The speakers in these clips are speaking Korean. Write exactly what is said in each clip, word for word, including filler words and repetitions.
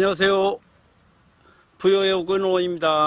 안녕하세요. 부여의 오근호입니다.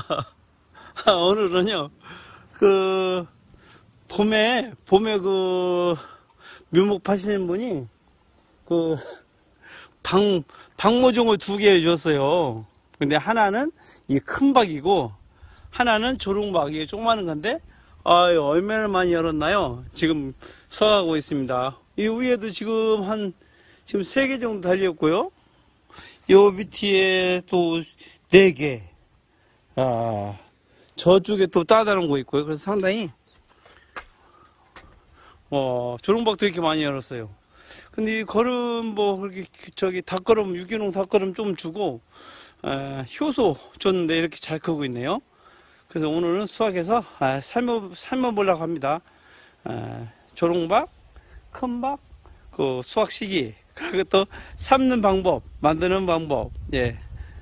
오늘은요, 그, 봄에, 봄에 그, 묘목 파시는 분이, 그, 방, 방모종을 두 개 줬어요. 근데 하나는 이 큰 박이고, 하나는 조롱박이 조그마한 건데, 아유, 얼마나 많이 열었나요? 지금 수확하고 있습니다. 이 위에도 지금 한, 지금 세 개 정도 달렸고요. 요 밑에 또 네 개. 아, 저쪽에 또 따다른 거 있고요. 그래서 상당히, 어, 조롱박도 이렇게 많이 열었어요. 근데 이 걸음, 뭐, 그렇게, 저기, 닭걸음, 유기농 닭걸음 좀 주고, 에, 효소 줬는데 이렇게 잘 크고 있네요. 그래서 오늘은 수확해서, 아, 삶아, 삶아보려고 합니다. 아, 조롱박, 큰박, 그 수확 시기, 그리고 또 삶는 방법, 만드는 방법, 예.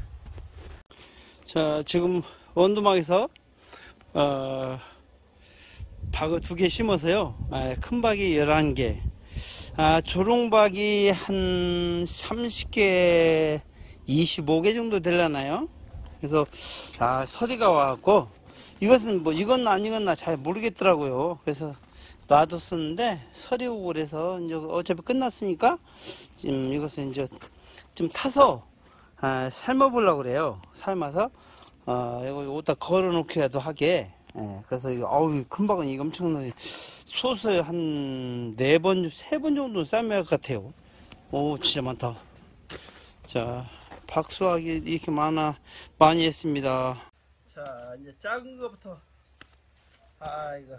자, 지금 원두막에서, 어, 박을 두 개 심어서요. 아, 큰 박이 열한 개, 아, 조롱박이 한 삼십 개, 이십오 개 정도 되려나요? 그래서, 아, 서리가 와갖고, 이것은 뭐, 이건 아니건나 잘 모르겠더라고요. 그래서, 놔뒀었는데 설이 오고 그래서 이제 어차피 끝났으니까 지금 이것을 이제 좀 타서 아, 삶아 보려고 그래요. 삶아서 어, 이거 여기다 걸어 놓기라도 하게. 예, 그래서 이거 어우 큰 박은 이거 엄청나게 소스 한 네 번, 세 번 정도 삶아야 할 것 같아요. 오 진짜 많다. 자, 박수하기 이렇게 많아 많이 했습니다. 자, 이제 작은 거부터. 아 이거.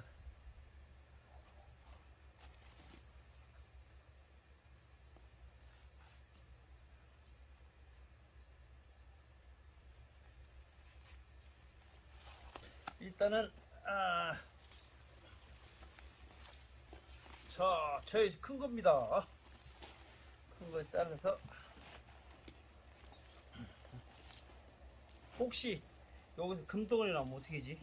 일단은 아, 자, 저희 큰 겁니다. 큰 거에 따라서 혹시 여기서 금덩어리 나오면 어떻게지?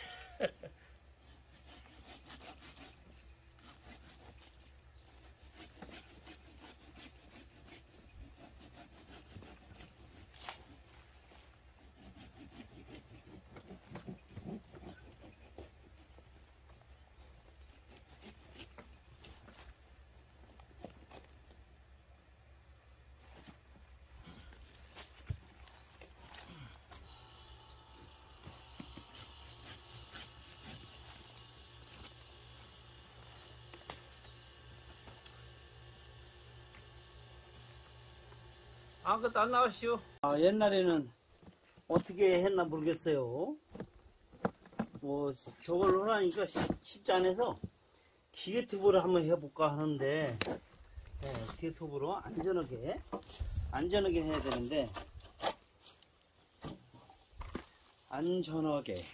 아무것도 안 나왔시오. 아, 옛날에는 어떻게 했나 모르겠어요. 뭐 저걸로 하니까 쉽지 않아서 기계투브를 한번 해볼까 하는데, 네, 기계투브로 안전하게 안전하게 해야 되는데 안전하게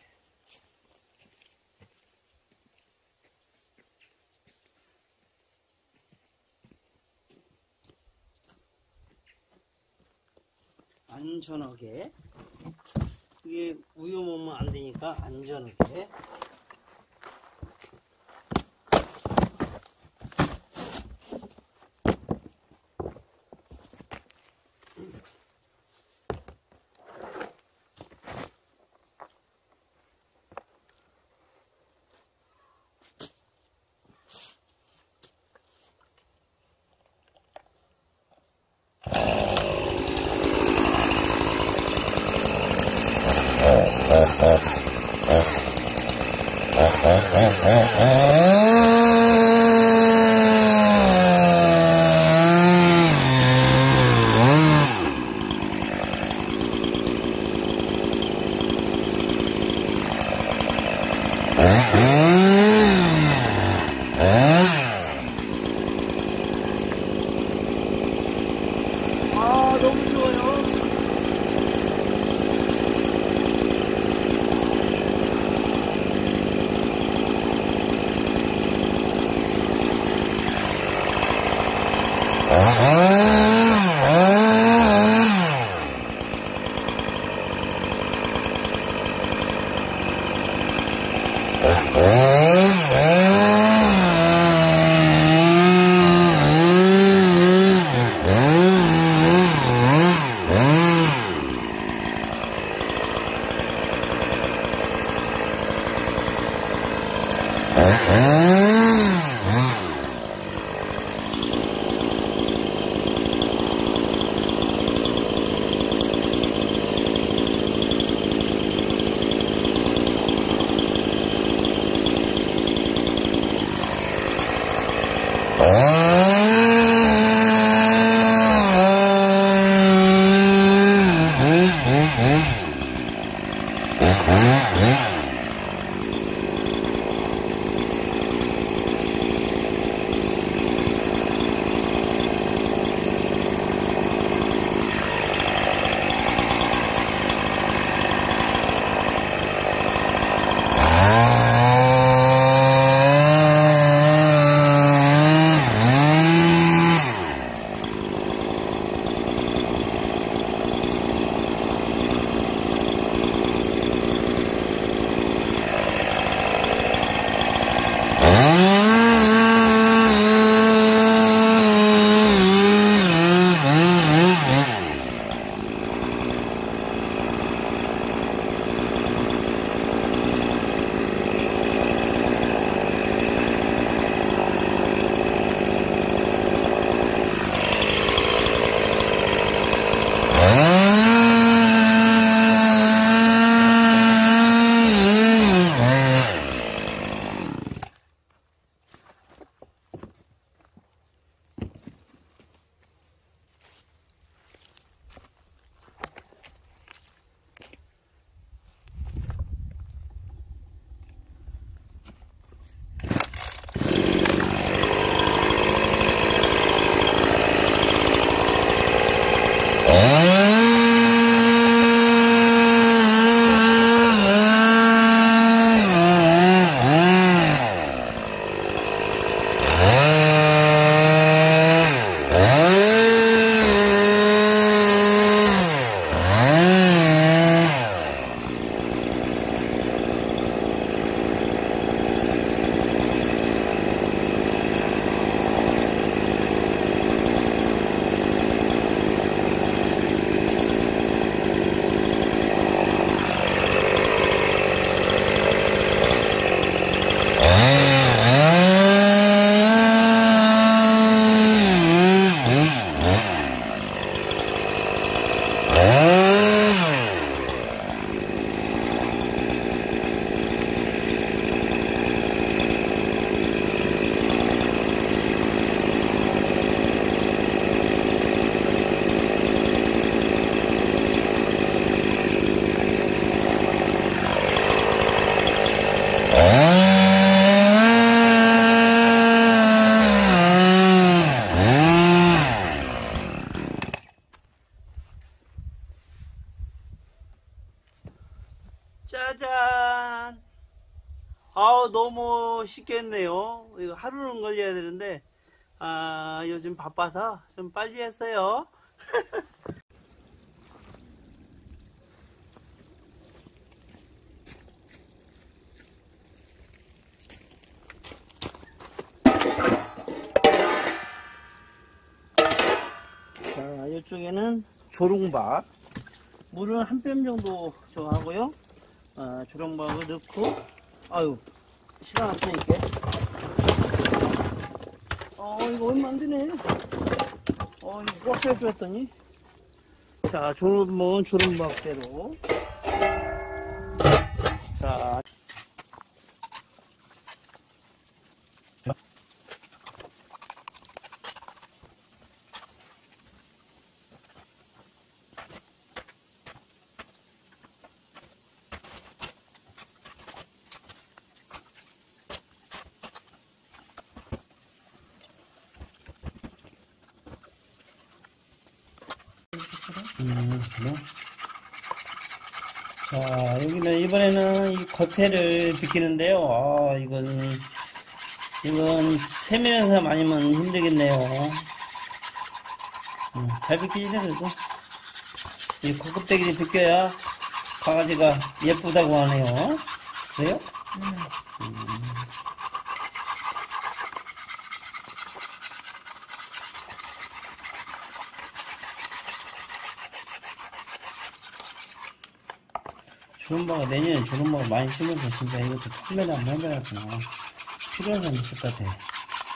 안전하게 이게 위험하면 안 되니까 안전하게. 아, 너무 좋아요. 아우, 쉽겠네요. 이거 하루는 걸려야 되는데, 아, 요즘 바빠서 좀 빨리 했어요. 자, 이쪽에는 조롱박. 물은 한 뼘 정도 저 하고요. 아, 조롱박을 넣고, 아유, 시간 없으니까. 어, 이거 얼마 안 되네. 어, 이거 꽉 찰 뺐더니. 자, 조롱박은 조롱박대로. 자, 음, 네. 자, 여기는 이번에는 이 겉에를 비키는데요. 아, 이건 이건 세면에서 많이면 힘들겠네요. 음, 잘 비키지네 그래도. 이 고급대기를 비껴야 바가지가 예쁘다고 하네요. 그래요? 음. 조른바가 내년에 조른바가 많이 심어서 진짜 이것도 판매를 한번 해봐야겠구나. 필요한 사람 있을 것 같아.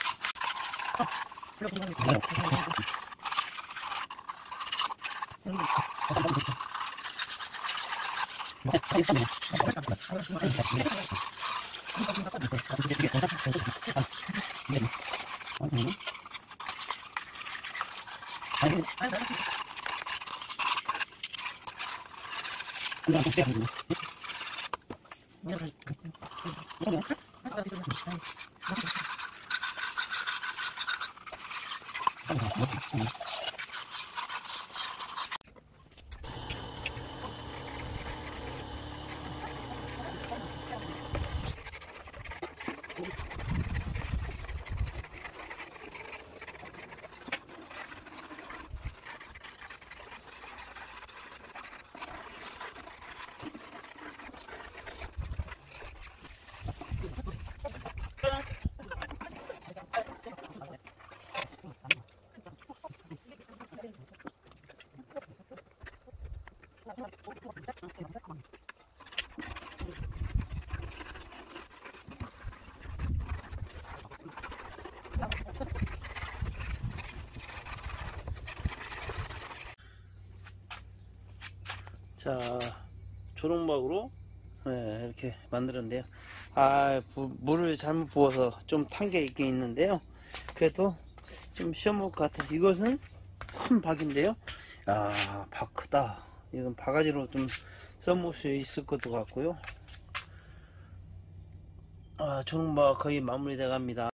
자, 조롱박으로 네, 이렇게 만들었는데요. 아, 부, 물을 잘못 부어서 좀 탄 게 있긴 있는데요. 그래도 좀 시험볼 것 같아요. 이것은 큰 박인데요. 아, 박 크다. 이건 바가지로 좀 써볼 수 있을 것도 같고요. 아, 조롱박 거의 마무리돼 갑니다.